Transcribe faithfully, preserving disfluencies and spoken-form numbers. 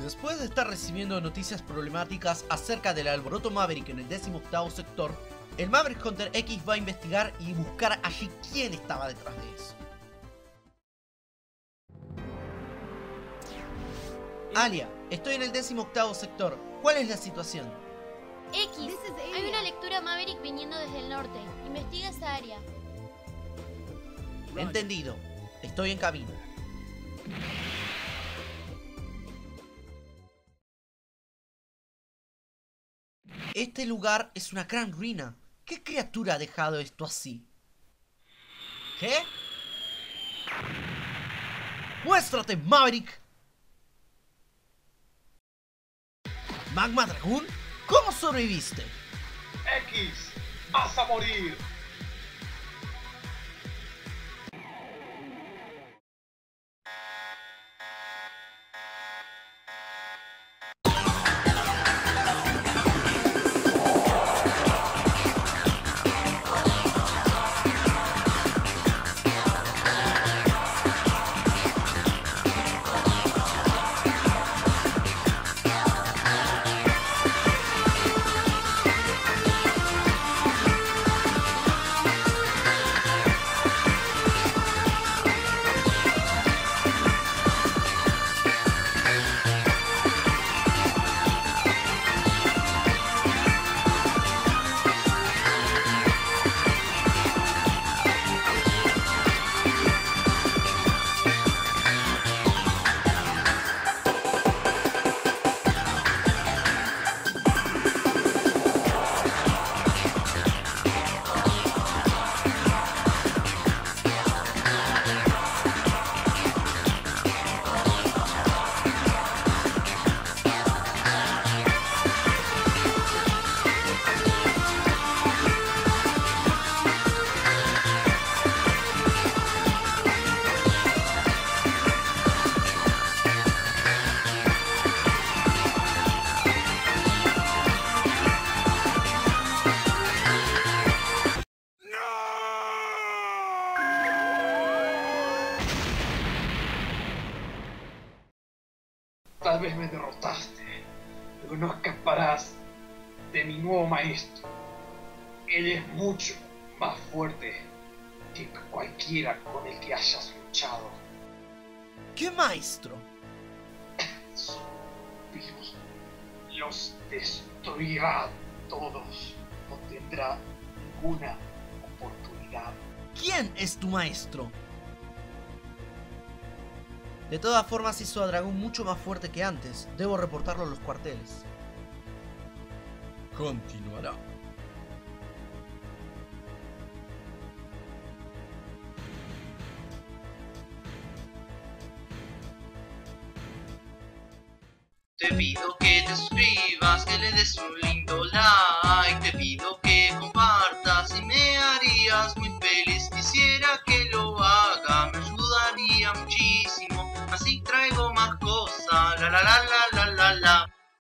Después de estar recibiendo noticias problemáticas acerca del alboroto Maverick en el decimoctavo sector, el Maverick Hunter X va a investigar y buscar allí quién estaba detrás de eso. Alia, estoy en el decimoctavo sector. ¿Cuál es la situación? X, hay una lectura Maverick viniendo desde el norte. Investiga esa área. Entendido. Estoy en camino. Este lugar es una gran ruina. ¿Qué criatura ha dejado esto así? ¿Qué? ¡Muéstrate, Maverick! ¿Magma Dragoon? ¿Cómo sobreviviste? X, vas a morir. Tal vez me derrotaste, pero no escaparás de mi nuevo maestro. Él es mucho más fuerte que cualquiera con el que hayas luchado. ¿Qué maestro? Son vivos. Los destruirá a todos. No tendrá ninguna oportunidad. ¿Quién es tu maestro? De todas formas hizo a Dragón mucho más fuerte que antes. Debo reportarlo a los cuarteles. Continuará. Te pido que te suscribas, que le des un lindo like. Te pido que compartas y me harías muy feliz. Quisiera que lo haga, me ayudaría muchísimo. Así traigo más cosas, la la la la.